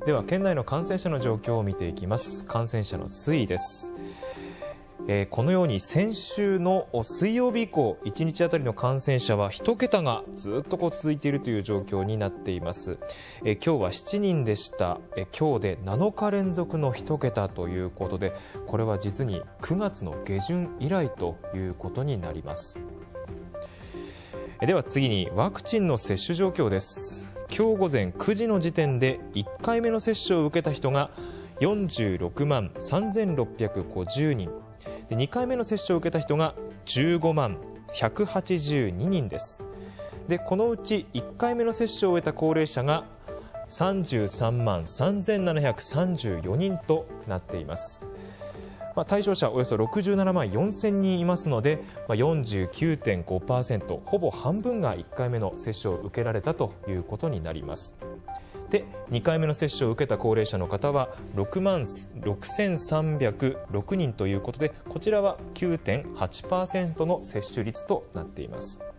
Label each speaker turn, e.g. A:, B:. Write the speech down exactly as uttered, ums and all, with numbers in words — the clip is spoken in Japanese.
A: では県内の感染者の状況を見ていきます。感染者の推移です。えー、このように先週の水曜日以降いちにちあたりの感染者は一桁がずっとこう続いているという状況になっています。えー、今日はしちにんでした。えー、今日でなのか連続の一桁ということで、これは実にくがつの下旬以来ということになります。えー、では次にワクチンの接種状況です。今日午前くじの時点でいっかいめの接種を受けた人がよんじゅうろくまんさんぜんろっぴゃくごじゅうにんで、にかいめの接種を受けた人がじゅうごまんひゃくはちじゅうににんです。でこのうちいっかいめの接種を終えた高齢者がさんじゅうさんまんさんぜんななひゃくさんじゅうよにんとなっています。まあ、対象者およそろくじゅうななまんよんせんにんいますので、まあ、よんじゅうきゅうてんごパーセント、ほぼ半分がいっかいめの接種を受けられたということになります。でにかいめの接種を受けた高齢者の方はろくまんろくせんさんびゃくろくにんということで、こちらは きゅうてんはちパーセント の接種率となっています。